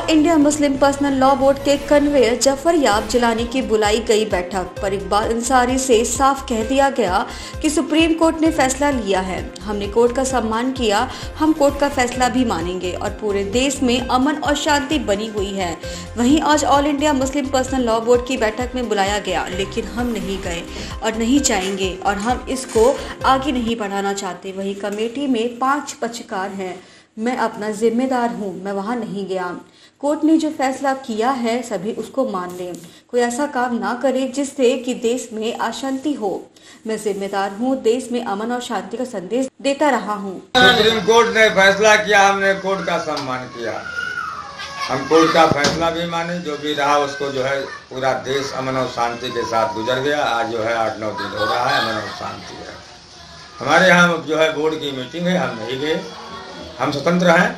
All India Muslim personal law board के convener Zafaryab Jilani की बुलाई गई बैठक पर इकबाल अंसारी से साफ कह दिया गया कि सुप्रीम कोर्ट ने फैसला लिया है। हमने कोर्ट का सम्मान किया, हम कोर्ट का फैसला भी मानेंगे और पूरे देश में अमन और शांति बनी हुई है। वहीं आज all India Muslim personal law board की बैठक में बुलाया गया, लेकिन हम नहीं गए और नहीं जाएंगे और हम इसको आगे नहीं बढ़ाना चाहते। वहीं कमेटी में 5 पक्षकार हैं, मैं अपना जिम्मेदार हूँ, मैं वहाँ नहीं गया। कोर्ट ने जो फैसला किया है सभी उसको मान लें, कोई ऐसा काम ना करे जिससे कि देश में अशांति हो। मैं जिम्मेदार हूँ, देश में अमन और शांति का संदेश देता रहा हूँ। सुप्रीम कोर्ट ने फैसला किया, हमने कोर्ट का सम्मान किया, हम कोर्ट का फैसला भी माने। जो भी रहा उसको जो है पूरा देश अमन और शांति के साथ गुजर गया। आज जो है 8-9 दिन हो रहा है, अमन और शांति है। हमारे यहाँ जो है बोर्ड की मीटिंग है, हम नहीं गए, हम स्वतंत्र हैं।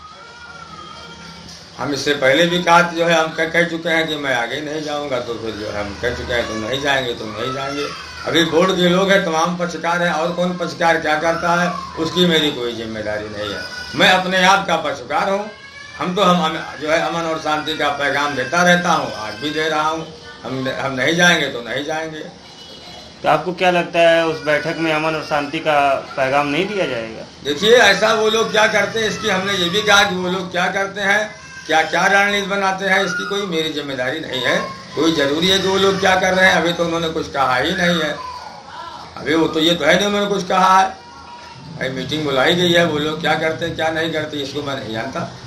हम इससे पहले भी कहा जो है हम कह चुके हैं कि मैं आगे नहीं जाऊंगा, तो फिर जो है हम कह चुके हैं तुम नहीं जाएंगे, तुम नहीं जाएंगे। अभी बोर्ड के लोग हैं, तमाम पक्षकार हैं, और कौन पक्षकार क्या करता है उसकी मेरी कोई जिम्मेदारी नहीं है। मैं अपने आप का पक्षकार हूँ। हम जो है अमन और शांति का पैगाम देता रहता हूँ, आज भी दे रहा हूँ। हम नहीं जाएंगे तो नहीं जाएंगे। तो आपको क्या लगता है उस बैठक में अमन और शांति का पैगाम नहीं दिया जाएगा? देखिए, ऐसा वो लोग क्या करते हैं इसकी हमने ये भी कहा कि वो लोग क्या करते हैं, क्या क्या रणनीति बनाते हैं, इसकी कोई मेरी जिम्मेदारी नहीं है। कोई जरूरी है कि वो लोग क्या कर रहे हैं, अभी तो उन्होंने कुछ कहा ही नहीं है। अभी वो तो ये तो है नहीं उन्होंने कुछ कहा है। मीटिंग बुलाई गई है, वो लोग क्या करते हैं क्या नहीं करते इसको मैं नहीं जानता।